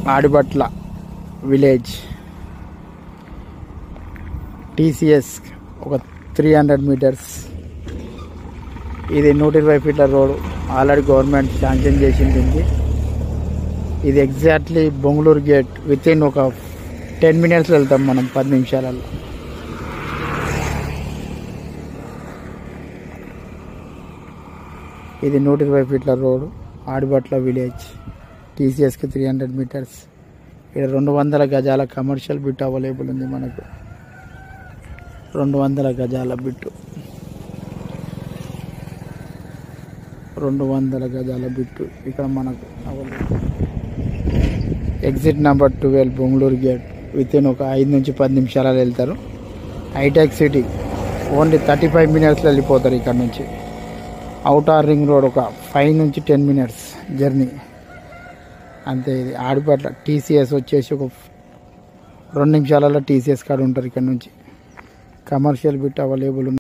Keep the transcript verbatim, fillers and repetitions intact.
adibatla village TCS ఒక three hundred metres. ఇది నూట ఇరవై ఫీట్ల రోడ్ ఆల్రెడీ గవర్నమెంట్ శాంక్షన్ చేసింది. ఇది exactly Bongaluru gate within ఒక టెన్ మినిట్స్లో వెళ్తాం మనం, పది నిమిషాలలో. ఇది నూట ఇరవై ఫీట్ల రోడ్ ఆడిబట్ల విలేజ్ టీసీఎస్కి త్రీ హండ్రెడ్ మీటర్స్. ఇక్కడ రెండు వందల గజాల కమర్షియల్ బిట్ అవైలబుల్ ఉంది మనకు. రెండు వందల గజాల బిట్టు రెండు వందల గజాల బిట్టు ఇక్కడ మనకు available. Exit number twelve Bongaluru gate within ఒక ఐదు నుంచి పది నిమిషాలలో వెళ్తారు. Hitech city only thirty five మినిట్స్లో వెళ్ళిపోతారు ఇక్కడ నుంచి. అవుటర్ రింగ్ రోడ్ ఒక ఫైవ్ నుంచి టెన్ మినిట్స్ జర్నీ అంతే. ఇది ఆడిపట్ల టీసీఎస్ వచ్చేసి ఒక రెండు నిమిషాలలో టీసీఎస్ కాడ ఉంటారు ఇక్కడ నుంచి. కమర్షియల్ బిట్ అవైలబుల్ ఉంది.